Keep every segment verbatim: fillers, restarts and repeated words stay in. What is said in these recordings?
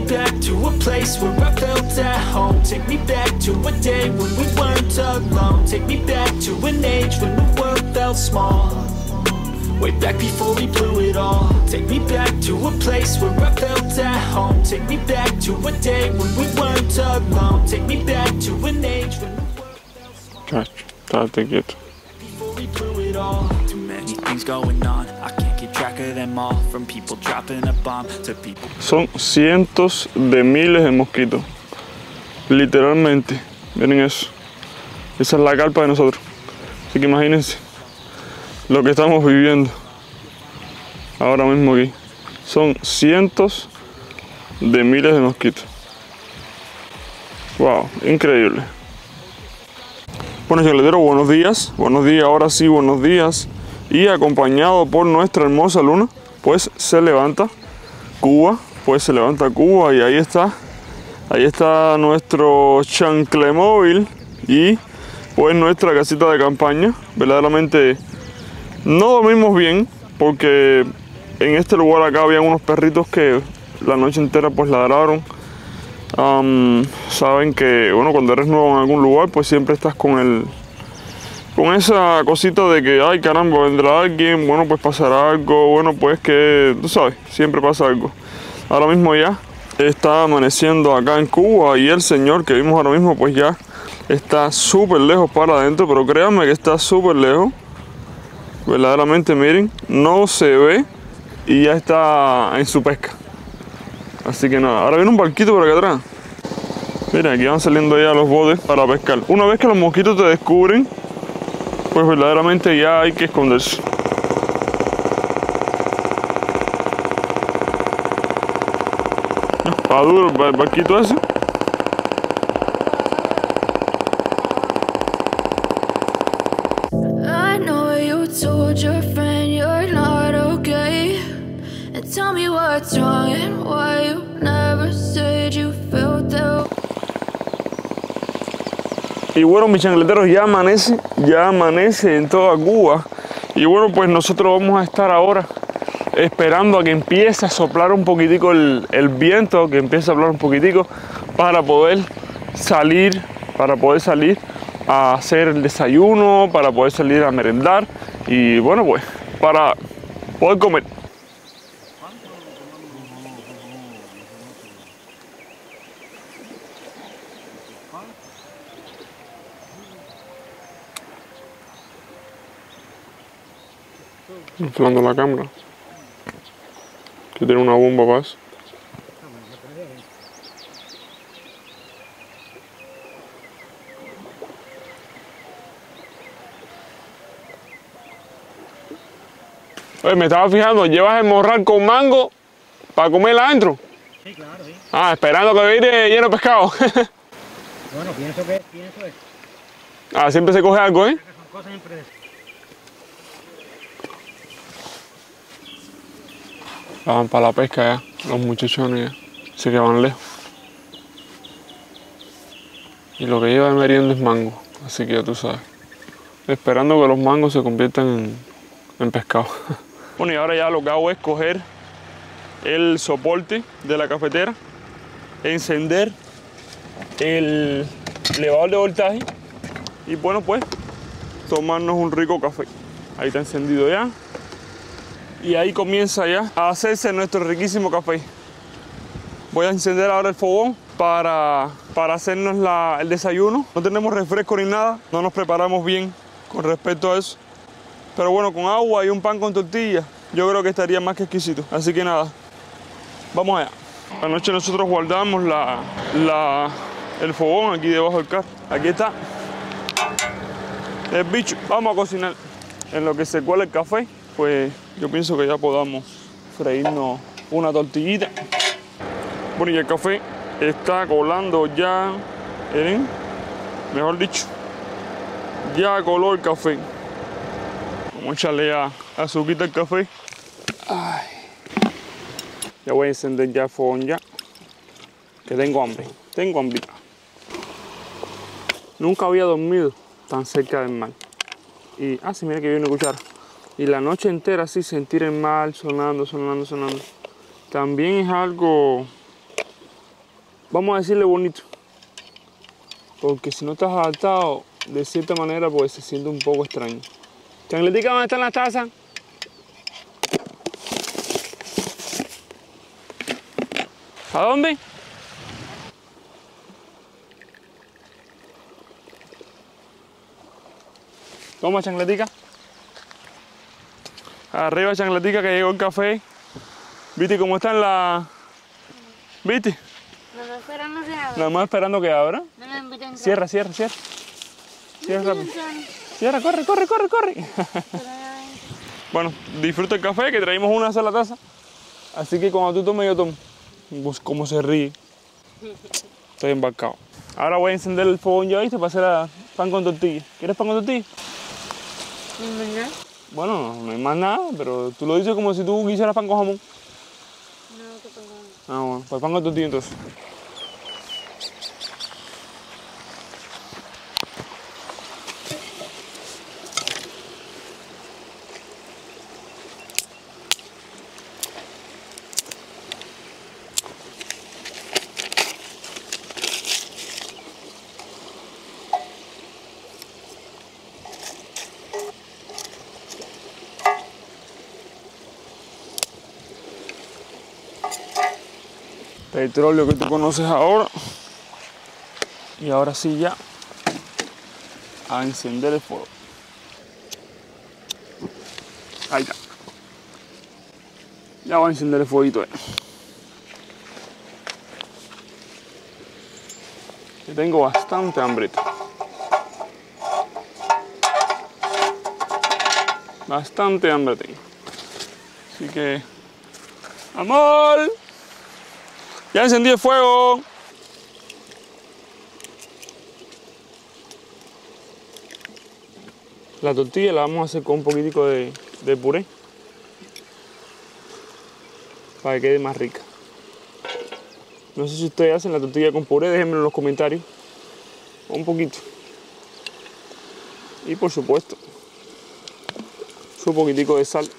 back to a place where I felt at home. Take me back to a day when we weren't alone. Take me back to an age when the world felt small. Way back before we blew it all. Take me back to a place where I felt at home. Take me back to a day when we weren't alone. Take me back to an age when the world felt small. Chacho, estate quieto. Before we blew it all. Too many things going on. I can't keep track of them all. From people dropping a bomb to people. Son cientos de miles de mosquitos. Literalmente. Miren eso. Esa es la carpa de nosotros. Así que imagínense lo que estamos viviendo ahora mismo aquí. Son cientos de miles de mosquitos. Wow, increíble. Bueno, chicos, buenos días. Buenos días, ahora sí, buenos días. Y acompañado por nuestra hermosa luna, pues se levanta Cuba. Pues se levanta Cuba y ahí está. Ahí está nuestro chanclemóvil y pues nuestra casita de campaña. Verdaderamente no dormimos bien porque en este lugar acá habían unos perritos que la noche entera pues ladraron. Um, saben que bueno, cuando eres nuevo en algún lugar pues siempre estás con el con esa cosita de que ay caramba, vendrá alguien, bueno pues pasará algo, bueno pues que tú sabes, siempre pasa algo. Ahora mismo ya está amaneciendo acá en Cuba y el señor que vimos ahora mismo pues ya está súper lejos para adentro, pero créanme que está súper lejos. Verdaderamente, miren, no se ve y ya está en su pesca. Así que nada, ahora viene un barquito por acá atrás. Miren, aquí van saliendo ya los botes para pescar. Una vez que los mosquitos te descubren, pues verdaderamente ya hay que esconderse. Está duro el barquito ese. Told your friend you're not okay, and tell me what's wrong and why you never said you felt that. Y bueno, mis chancleteros, ya amanece, ya amanece en toda Cuba. Y bueno, pues nosotros vamos a estar ahora esperando a que empiece a soplar un poquitico el, el viento, que empiece a soplar un poquitico para poder salir, para poder salir a hacer el desayuno, para poder salir a merendar. Y bueno, pues, para poder comer. Inflando la cámara. Que tiene una bomba para eso. Oye, me estaba fijando, ¿llevas el morral con mango para comerla adentro? Sí, claro, sí. Ah, esperando que vire lleno de pescado. Bueno, pienso que pienso es. Ah, siempre se coge algo, ¿eh? Son cosas impredecibles. Van para la pesca ya, los muchachones ya. Así que van lejos. Y lo que lleva de merienda es mango, así que ya tú sabes. Esperando que los mangos se conviertan en, en pescado. Bueno, y ahora ya lo que hago es coger el soporte de la cafetera, encender el elevador de voltaje y bueno, pues tomarnos un rico café. Ahí está encendido ya. Y ahí comienza ya a hacerse nuestro riquísimo café. Voy a encender ahora el fogón para, para hacernos la, el desayuno. No tenemos refresco ni nada, no nos preparamos bien con respecto a eso. Pero bueno, con agua y un pan con tortilla, yo creo que estaría más que exquisito. Así que nada, vamos allá. Anoche nosotros guardamos la, la, el fogón aquí debajo del carro. Aquí está el bicho. Vamos a cocinar. En lo que se cuela el café, pues yo pienso que ya podamos freírnos una tortillita. Bueno, y el café está colando ya, ¿miren? Mejor dicho, ya coló el café. Vamos a echarle ya azuquita al café. Ay. Ya voy a encender ya el fogón ya, que tengo hambre, tengo hambre. Nunca había dormido tan cerca del mar. Y, ah, sí, mira que viene una cuchara. Y la noche entera así sentir el mar sonando, sonando, sonando. También es algo vamos a decirle bonito. Porque si no estás adaptado de cierta manera, pues se siente un poco extraño. Changletica, ¿dónde están las tazas? ¿A dónde? Toma, Changletica. Arriba, Changletica, que llegó el café. ¿Viste cómo están las...? ¿Viste? No, no, esperando que abra. Nada más esperando que abra. No me inviten a entrar. Cierra, cierra, cierra. Cierra No me rápido. inviten a entrar. Cierra, corre, corre, corre, corre. Pero ya ven. Bueno, disfruta el café, que traímos una sola taza. Así que cuando tú tomes, yo tomo. Pues cómo se ríe. Estoy embarcado. Ahora voy a encender el fogón ya, ¿viste? Para hacer a- pan con tortilla. ¿Quieres pan con tortilla? ¿En verdad? Bueno, no hay más nada, pero tú lo dices como si tú quisieras pan con jamón. No, que perdón. Ah, bueno, pues pan con tortilla entonces. Petróleo que tú conoces ahora. Y ahora sí ya a encender el fuego. Ahí está. Ya voy a encender el fueguito. Eh. Que tengo bastante hambrita. Bastante hambre tengo. Así que... ¡Amor! Ya encendí el fuego. La tortilla la vamos a hacer con un poquitico de, de puré para que quede más rica. No sé si ustedes hacen la tortilla con puré, déjenmelo en los comentarios. Un poquito. Y por supuesto, su poquitico de sal.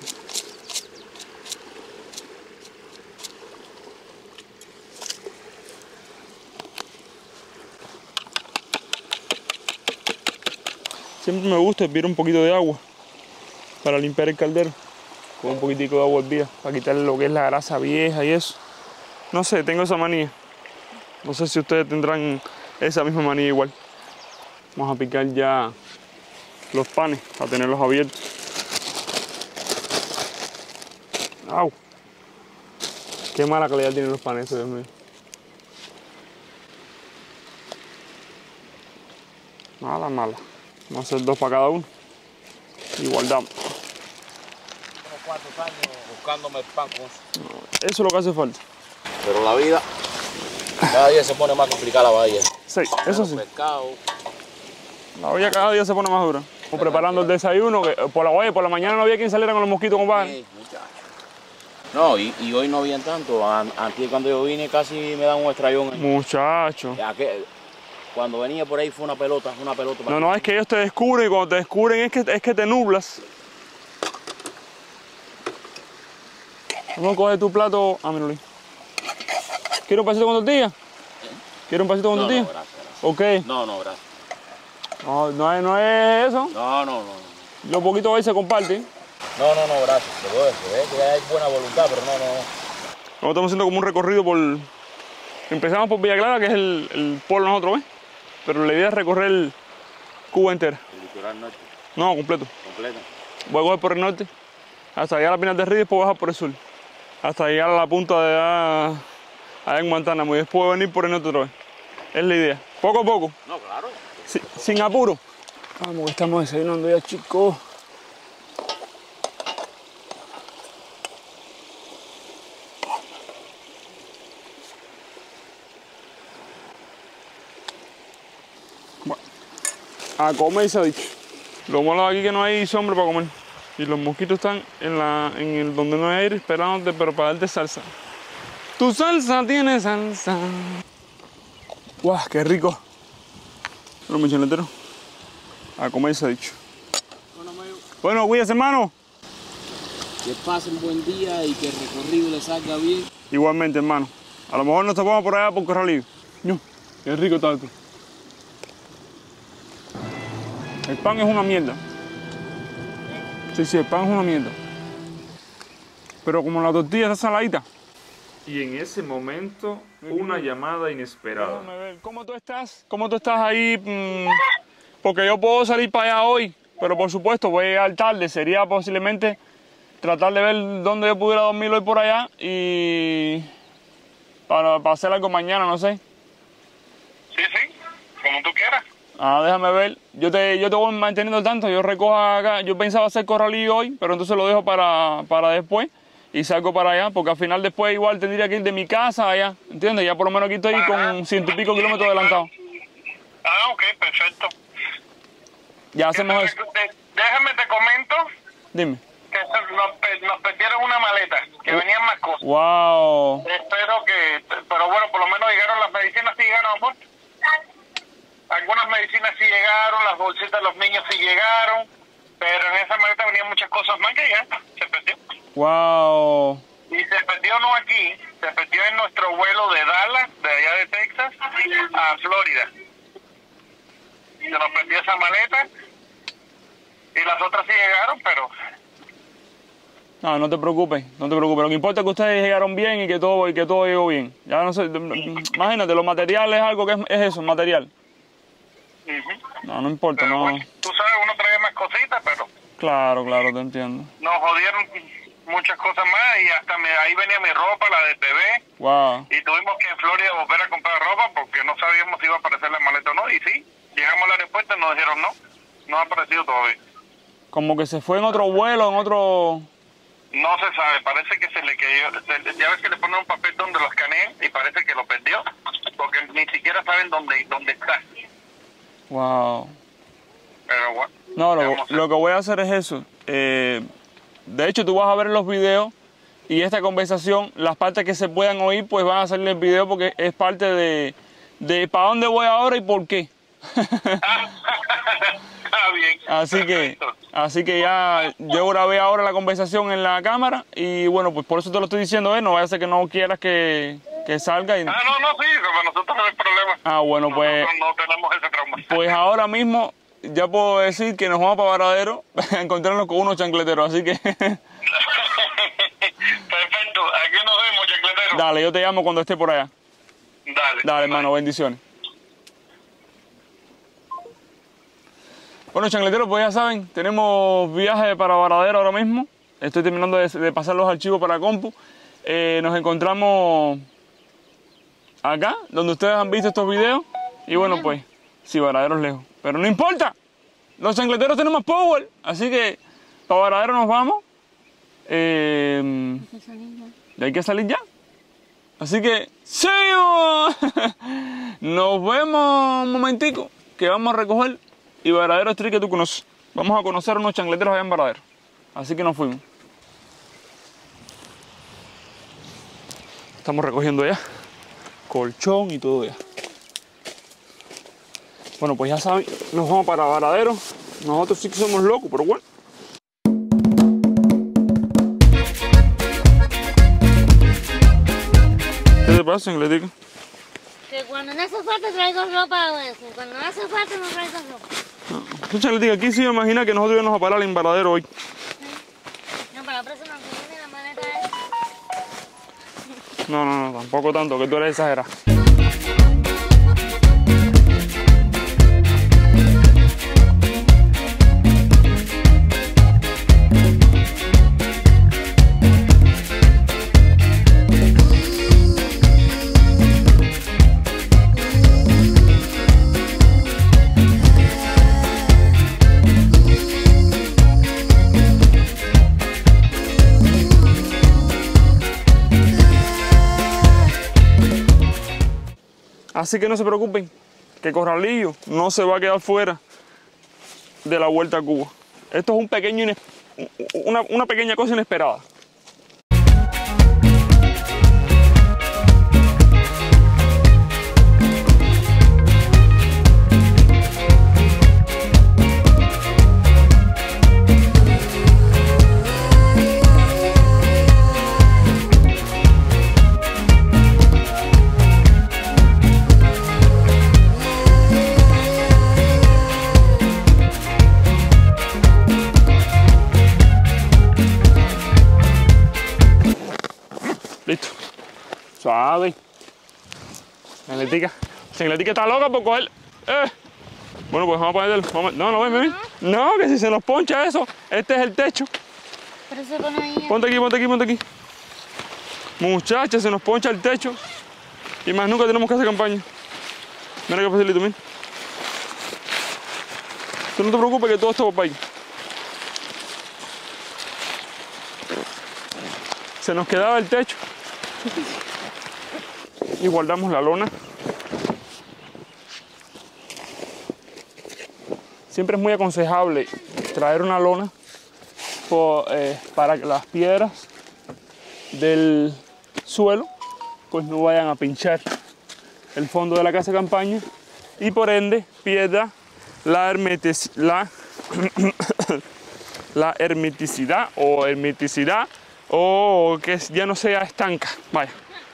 Siempre me gusta hervir un poquito de agua para limpiar el caldero con un poquitico de agua hervida para quitarle lo que es la grasa vieja y eso. No sé, tengo esa manía. No sé si ustedes tendrán esa misma manía igual. Vamos a picar ya los panes para tenerlos abiertos. ¡Au! Qué mala calidad tienen los panes, Dios mío. Mala, mala. Vamos a hacer dos para cada uno. Y guardamos. Unos cuantos años buscándome el pan con eso. Eso es lo que hace falta. Pero la vida, cada día se pone más complicada la bahía. Sí, eso sí. Pescado. La olla cada día se pone más dura. Estamos preparando el desayuno, que por la oye, por la mañana no había quien saliera con los mosquitos, compadre. Sí, muchacho. No, y, y hoy no habían tanto. An- Antes cuando yo vine casi me dan un estrellón. Muchacho. Ya que cuando venía por ahí fue una pelota, una pelota. para No, no, es que ellos te descubren y cuando te descubren es que, es que te nublas. Vamos a coger tu plato. Ah, mira, Luis. ¿Quieres un pasito con tortilla? ¿Quieres un pasito con No, no, tortilla? gracias, gracias. Ok. No, no, gracias. No, no, es, no es eso. No, no, no. no. Lo poquito ahí se comparte. No, no, no, gracias. Pero es que, que hay buena voluntad, pero no, no. Nosotros estamos haciendo como un recorrido por... Empezamos por Villa Clara, que es el, el pueblo nosotros, ¿ves? Pero la idea es recorrer Cuba entera. El litoral norte, No, completo. completo. Voy a coger por el norte, hasta llegar a Pinar del Río y después bajar por el sur. Hasta llegar a la punta de allá, allá en Guantánamo y después venir por el norte otra vez. Es la idea. Poco a poco, No, claro. si- sin apuro. Vamos, que estamos desayunando ya, chicos. Bueno, a comer se ha dicho. Lo malo de aquí es que no hay sombra para comer. Y los mosquitos están en, la, en el donde no hay aire esperándote, pero para darte salsa. Tu salsa tiene salsa. ¡Guau, qué rico! Bueno, mochiletero, a comer se ha dicho. Bueno, amigo, Bueno, cuídate, hermano. que pasen buen día y que el recorrido les salga bien. Igualmente, hermano. A lo mejor nos topamos por allá por Corralillo. No, qué rico está esto. El pan es una mierda. Sí, sí, el pan es una mierda. Pero como la tortilla está saladita. Y en ese momento, una llamada inesperada. Déjame ver, ¿cómo tú estás? ¿Cómo tú estás ahí? Mm, porque yo puedo salir para allá hoy, pero por supuesto voy a llegar tarde. Sería posiblemente tratar de ver dónde yo pudiera dormir hoy por allá y para, para hacer algo mañana, no sé. Sí, sí, como tú quieras. Ah, déjame ver. Yo te, yo te voy manteniendo tanto. Yo recojo acá. Yo pensaba hacer corralillo hoy, pero entonces lo dejo para, para después y salgo para allá, porque al final después igual tendría que ir de mi casa allá, ¿entiendes? Ya por lo menos aquí estoy con ciento y pico kilómetros adelantado. Ah, ok, perfecto. Ya hacemos eso. Déjame te comento. Dime. Que nos, nos perdieron una maleta, que venían más cosas. Wow. Espero que, pero bueno, por lo menos llegaron las medicinas, sí llegaron, amor. Algunas medicinas sí llegaron, las bolsitas de los niños sí llegaron, pero en esa maleta venían muchas cosas más que ya se perdió. Wow. Y se perdió no aquí, se perdió en nuestro vuelo de Dallas, de allá de Texas, a Florida. Se nos perdió esa maleta y las otras sí llegaron, pero... No, no te preocupes, no te preocupes. Lo que importa es que ustedes llegaron bien y que todo, y que todo llegó bien. Ya no sé, imagínate, los materiales es algo que es, es eso, material. Uh-huh. No, no importa, pero no. Bueno, tú sabes, uno trae más cositas, pero... Claro, claro, te entiendo. Nos jodieron muchas cosas más y hasta me, ahí venía mi ropa, la del bebé. Wow. Y tuvimos que en Florida volver a comprar ropa porque no sabíamos si iba a aparecer la maleta o no. Y sí, llegamos al aeropuerto y nos dijeron no, no ha aparecido todavía. Como que se fue en otro vuelo, en otro... No se sabe, parece que se le cayó, se, ya ves que le ponen un papel donde lo escanean y parece que lo perdió, porque ni siquiera saben dónde, dónde está. Wow. Pero bueno. No, lo, lo que voy a hacer es eso. Eh, de hecho, tú vas a ver los videos y esta conversación, las partes que se puedan oír, pues van a salir en el video porque es parte de, de para dónde voy ahora y por qué. Está bien. Así que, así que ya yo grabé ahora la conversación en la cámara y bueno, pues por eso te lo estoy diciendo, ¿eh? No vaya a ser que no quieras que, que salga. Y... Ah, no, no, sí, para nosotros no hay problema. Ah, bueno, pues... Nosotros no tenemos ese trauma. Pues ahora mismo ya puedo decir que nos vamos para Varadero a encontrarnos con unos chancleteros, así que... Perfecto, aquí nos vemos, chancletero. Dale, yo te llamo cuando esté por allá. Dale. Dale, hermano, bendiciones. Bueno, chancleteros, pues ya saben, tenemos viaje para Varadero ahora mismo. Estoy terminando de, de pasar los archivos para compu. Eh, nos encontramos acá, donde ustedes han visto estos videos. Y bueno, pues, sí, Varadero es lejos. Pero no importa, los chancleteros tenemos power. Así que para Varadero nos vamos. Eh, y hay que salir ya. Así que, ¡sí! Nos vemos un momentico, que vamos a recoger. Y Varadero Street que tú conoces. Vamos a conocer unos chancleteros allá en Varadero. Así que nos fuimos. Estamos recogiendo ya colchón y todo ya. Bueno, pues ya saben, nos vamos para Varadero. Nosotros sí que somos locos, pero bueno. ¿Qué te pasa, chancletica? Que cuando no hace falta traigo ropa, güey. Cuando no hace falta no traigo ropa. No, chancletica, aquí sí me imagina que nosotros íbamos a parar en Varadero hoy. No, para la próxima que viene la maleta es... No, no, no, tampoco tanto, que tú eres exagerada. Así que no se preocupen, que Corralillo no se va a quedar fuera de la vuelta a Cuba. Esto es un pequeño una, una pequeña cosa inesperada. ver. Chancletica. Chancletica está loca por coger. Eh. Bueno, pues vamos a ponerle. Vamos, no, no, ven, ven. No, que si se nos poncha eso. Este es el techo. Pero se pone ahí. Ponte aquí, ponte aquí, ponte aquí. Muchachas, se nos poncha el techo. Y más nunca tenemos que hacer campaña. Mira qué facilito, mira. Tú no te preocupes que todo esto va para ahí. Se nos quedaba el techo. Y guardamos la lona. Siempre es muy aconsejable traer una lona por, eh, para que las piedras del suelo pues no vayan a pinchar el fondo de la casa de campaña y por ende pierda la, hermetis, la, la hermeticidad o hermeticidad o que ya no sea estanca, vaya,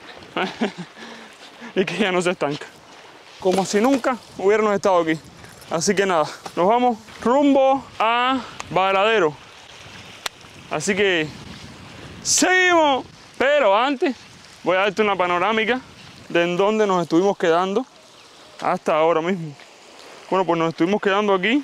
y que ya no se estanca, como si nunca hubiéramos estado aquí. Así que nada, nos vamos rumbo a Varadero. Así que seguimos, pero antes voy a darte una panorámica de en dónde nos estuvimos quedando hasta ahora mismo. Bueno, pues nos estuvimos quedando aquí,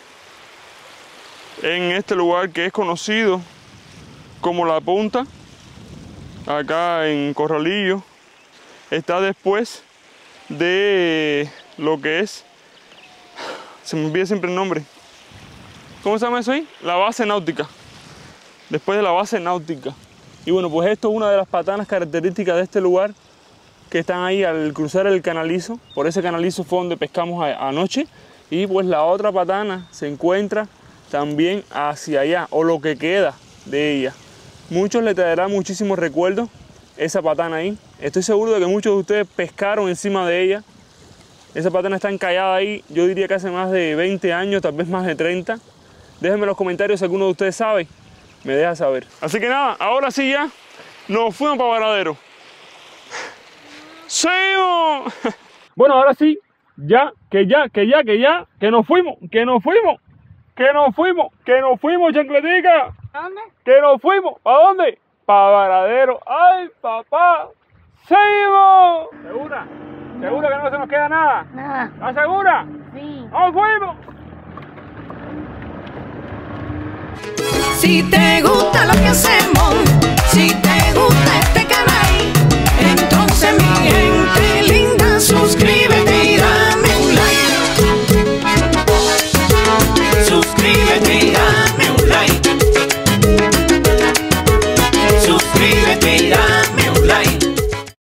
en este lugar que es conocido como La Punta, acá en Corralillo. Está después de lo que es, se me olvida siempre el nombre, ¿cómo se llama eso ahí? La base náutica. Después de la base náutica. Y bueno, pues esto es una de las patanas características de este lugar, que están ahí al cruzar el canalizo. Por ese canalizo fue donde pescamos a, anoche. Y pues la otra patana se encuentra también hacia allá, o lo que queda de ella. Muchos le traerán muchísimos recuerdos esa patana ahí. Estoy seguro de que muchos de ustedes pescaron encima de ella. Esa patana está encallada ahí, yo diría que hace más de veinte años, tal vez más de treinta. Déjenme en los comentarios si alguno de ustedes sabe. Me deja saber. Así que nada, ahora sí ya nos fuimos para Varadero. ¡Seguimos! Bueno, ahora sí, ya, que ya, que ya, que ya, que nos fuimos, que nos fuimos, que nos fuimos, que nos fuimos, chancletica. ¿A dónde? Que nos fuimos. ¿Para dónde? Para Varadero. ¡Ay, papá! ¡Seguimos! ¿Segura? ¿Segura que no se nos queda nada? Nada. ¿Estás segura? Sí. ¡Nos fuimos! Si te gusta lo que hacemos, si te gusta este canal, entonces mi gente